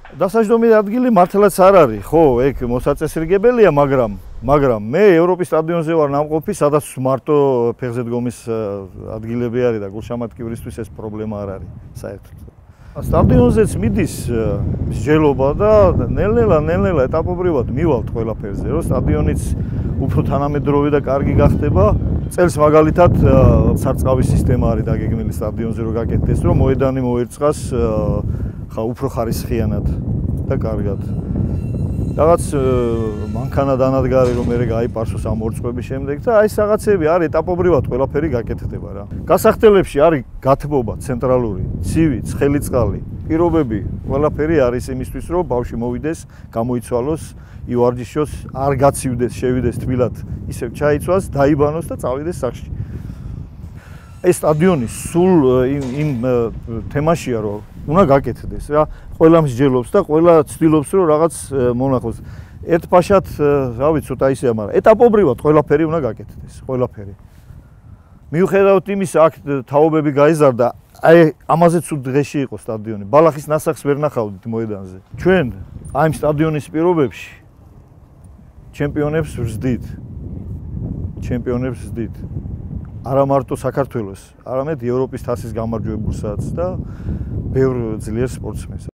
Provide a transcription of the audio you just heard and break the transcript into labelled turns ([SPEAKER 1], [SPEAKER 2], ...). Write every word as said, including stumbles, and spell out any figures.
[SPEAKER 1] დასაჯდომი ადგილი მართლაც არ არის, ხო, ეგ მოსაწესრიგებელია, მაგრამ მაგრამ მე ევროპის სტადიონზე ვარ ნამყოფი, სადაც მარტო ფეხზე დგომის ადგილები არის და გულშემატკივრისთვის ეს პრობლემა არ არის საერთოდ. სტადიონზეც მიდის მსჯელობა და ნელ-ნელა, ნელ-ნელა ეტაპობრივად მივალთ ყველაფერზე, რომ სტადიონიც უფრო თანამედროვე და კარგი გახდება. წელს მაგალითად სარწყავის სისტემა არის დაგეგმილი სტადიონზე, რომ გაკეთდეს, რომ მოედანი მოერწყას ხა უფრო ხარისხიანად და კარგად. რაღაც მანქანა დანადგარი რომ მე გაიპარსოს ამ ორ წვების შემდეგ და აი ეს რაღაცები არის ეტაპობრივად ყველაფერი გაკეთდება რა. გასახდელებში არის გათბობა ცენტრალური, ცივი, ცხელი წყალი, პირობები, ყველაფერი არის იმისთვის რომ ბავშვი მოვიდეს, გამოიცვალოს, ივარჯიშოს, არ გაცივდეს, შევიდეს თბილად, ისევ ჩაიცვას, დაიბანოს და წავიდეს სახლში. ეს სტადიონი სულ იმ იმ თემაშია რომ უნდა გაკეთდეს რა. ყველა მსჯელობს და ყველა ცდილობს რომ რაღაც მონახოს. ერთფაშად, რა ვიცი, ცოტა ისეა, მაგრამ ეტაპობრივად ყველაფერი უნდა გაკეთდეს, ყველაფერი. მიუხედავად იმისა, აქ თაობები გაიზარდა, აი ამაზეც თუ დღეში იყო სტადიონი. ბალახის ნასახს ვერ ნახავდით მოედანზე. ჩვენ აი ამ სტადიონის პირობებში ჩემპიონებს ვზდით. ჩემპიონებს ვზდით. არა მარტო საქართველოს, არამედ ევროპის თასის გამარჯვებულსაც და ბევრ ძლიერ სპორტსმენს.